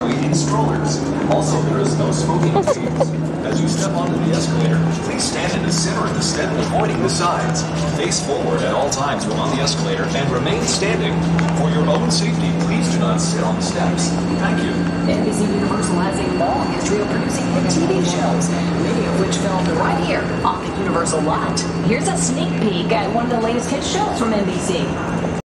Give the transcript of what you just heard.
in strollers. Also, there is no smoking machines. As you step onto the escalator, please stand in the center of the step, avoiding the sides. Face forward at all times when on the escalator and remain standing. For your own safety, please do not sit on the steps. Thank you. NBC Universal has a long history of producing hit TV shows, many of which filmed right here on the Universal lot. Here's a sneak peek at one of the latest hit shows from NBC.